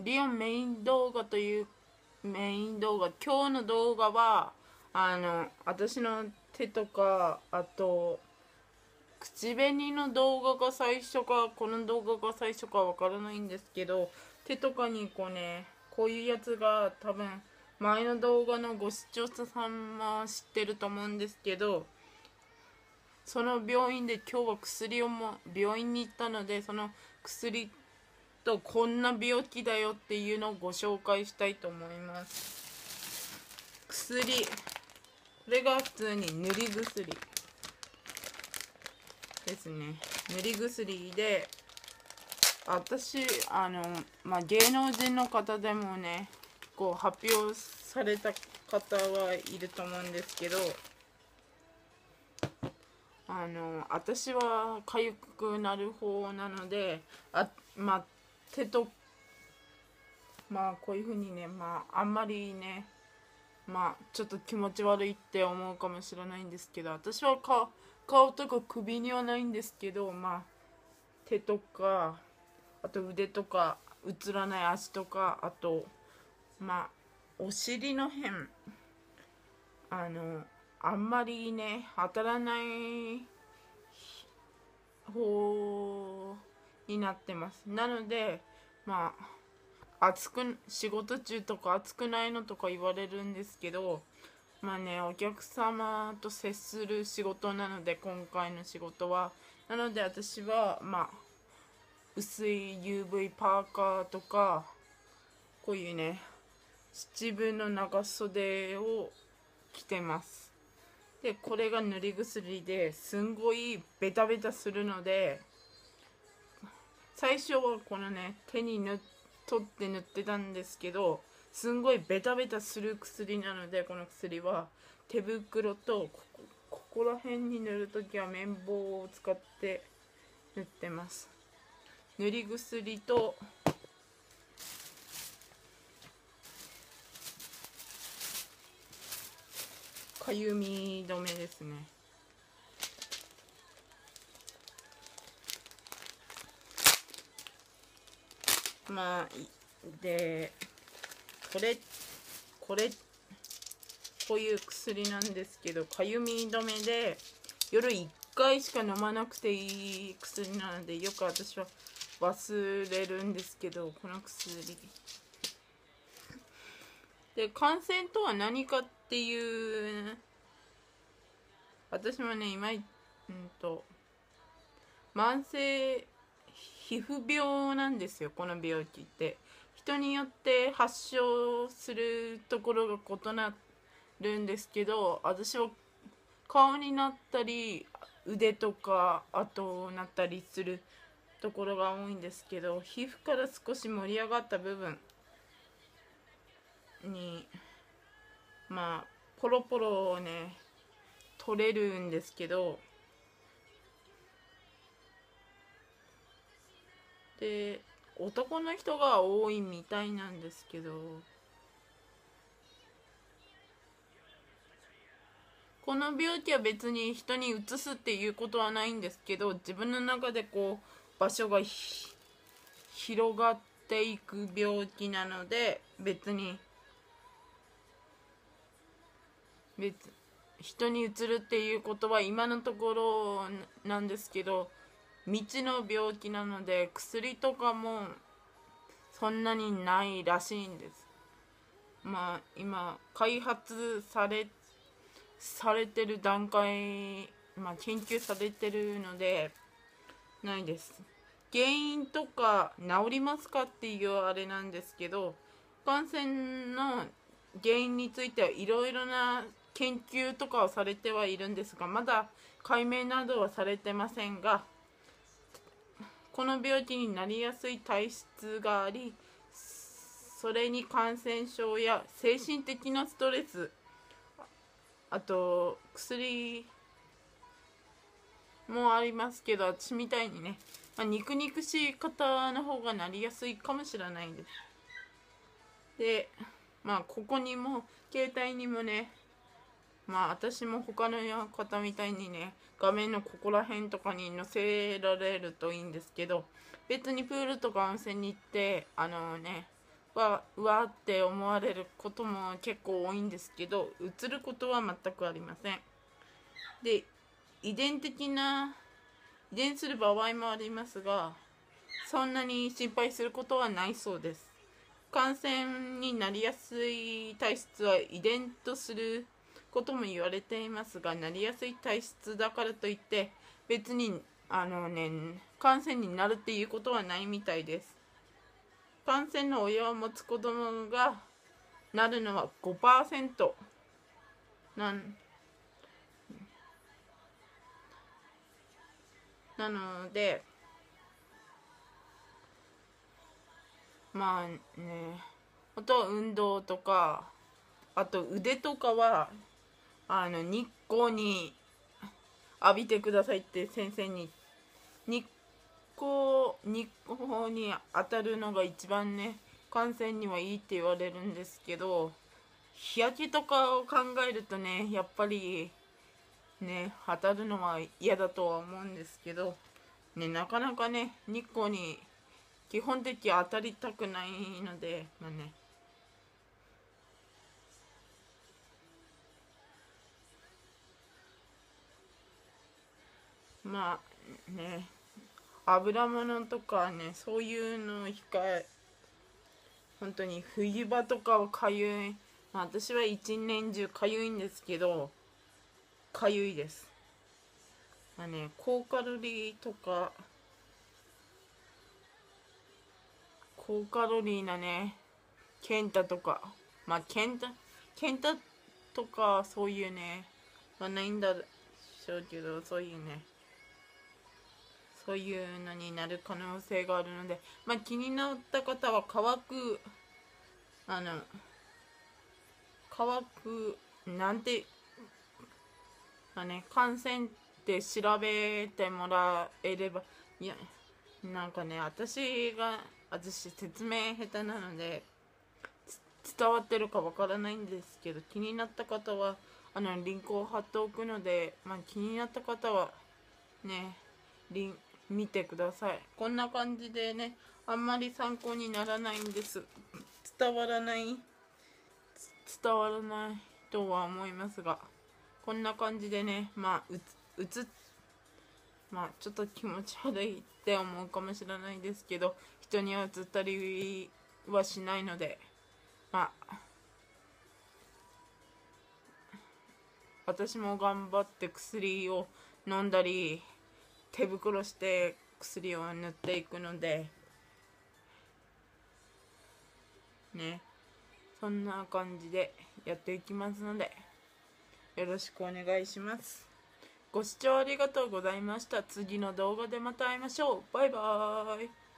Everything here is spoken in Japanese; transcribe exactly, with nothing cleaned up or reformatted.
リオンメイン動画というメイン動画、今日の動画はあの私の手とか、あと口紅の動画が最初かこの動画が最初かわからないんですけど、手とかにこうね、こういうやつが多分前の動画のご視聴者さんも知ってると思うんですけど、その病院で今日は薬をも病院に行ったので、その薬とこんな病気だよっていうのをご紹介したいと思います。薬、これが普通に塗り薬ですね。塗り薬で、私あのまあ芸能人の方でもね、こう発表された方はいると思うんですけど、あの私は痒くなる方なので、あまあ手とまあこういう風にね、まああんまりね、まあちょっと気持ち悪いって思うかもしれないんですけど、私は顔顔とか首にはないんですけど、まあ手とか、あと腕とか、映らない足とか、あとまあお尻の辺、あのあんまりね当たらない方になってます。なのでまあ暑く仕事中とか暑くないのとか言われるんですけど、まあね、お客様と接する仕事なので、今回の仕事はなので私はまあ薄い ユーブイ パーカーとか、こういうね七分の長袖を着てます。でこれが塗り薬ですんごいベタベタするので、最初はこのね手に塗っ取って塗ってたんですけど、すんごいベタベタする薬なので、この薬は手袋とここ、ここら辺に塗るときは綿棒を使って塗ってます。塗り薬とかゆみ止めですね。まあでこれこれこういう薬なんですけど、かゆみ止めで夜いっかいしか飲まなくていい薬なので、よく私は忘れるんですけど、この薬で感染とは何かっていう、私もね今うんと慢性皮膚病なんですよ、この病気って。人によって発症するところが異なるんですけど、私は顔になったり腕とかあとなったりするところが多いんですけど、皮膚から少し盛り上がった部分にまあポロポロね取れるんですけど、で男の人が多いみたいなんですけど、この病気は別に人にうつすっていうことはないんですけど、自分の中でこう場所が広がっていく病気なので、別に別人にうつるっていうことは今のところなんですけど、未知の病気なので薬とかもそんなにないらしいんです。まあ今開発されされてる段階、まあ研究されてるのでないです。原因とか治りますかっていうあれなんですけど、感染の原因についてはいろいろな研究とかはされてはいるんですが、まだ解明などはされてませんが、この病気になりやすい体質があり、それに感染症や精神的なストレス、あと薬もありますけど、私みたいにね、まあ、肉肉しい方の方がなりやすいかもしれないんです。でまあここにも携帯にもね、まあ私も他の方みたいにね画面のここら辺とかに載せられるといいんですけど、別にプールとか温泉に行ってあのねはうわーって思われることも結構多いんですけど、うつることは全くありません。で、遺伝的な遺伝する場合もありますが、そんなに心配することはないそうです。感染になりやすい体質は遺伝とすることも言われていますが、なりやすい体質だからといって別にあのね感染になるっていうことはないみたいです。感染の親を持つ子供がなるのは ごパーセント なんなので、まあね、あとは運動とか、あと腕とかはあの日光に浴びてくださいって先生に、日光日光に当たるのが一番ね感染にはいいって言われるんですけど、日焼けとかを考えるとね、やっぱりね当たるのは嫌だとは思うんですけどね、なかなかね日光に基本的に当たりたくないので、まあね、まあね、油物とかね、そういうのを控え、本当に冬場とかはかゆい、まあ、私は一年中かゆいんですけど、かゆいです。まあね、高カロリーとか、高カロリーなね、ケンタとか、まあケンタ、ケンタとかそういうね、はないんだしょうけど、そういうね、そういうのになる可能性があるので、まあ気になった方は乾く、あの、乾く、なんて、まあね、感染って調べてもらえれば、いや、なんかね、私が、私説明下手なので、伝わってるかわからないんですけど、気になった方は、あの、リンクを貼っておくので、まあ気になった方は、ね、リン、見てください。こんな感じでね、あんまり参考にならないんです。伝わらない、伝わらないとは思いますが、こんな感じでね、まあ、うつ、うつ、まあ、ちょっと気持ち悪いって思うかもしれないですけど、人にはうつったりはしないので、まあ、私も頑張って薬を飲んだり、手袋して薬を塗っていくので、ね、そんな感じでやっていきますので、よろしくお願いします。ご視聴ありがとうございました。次の動画でまた会いましょう。バイバーイ。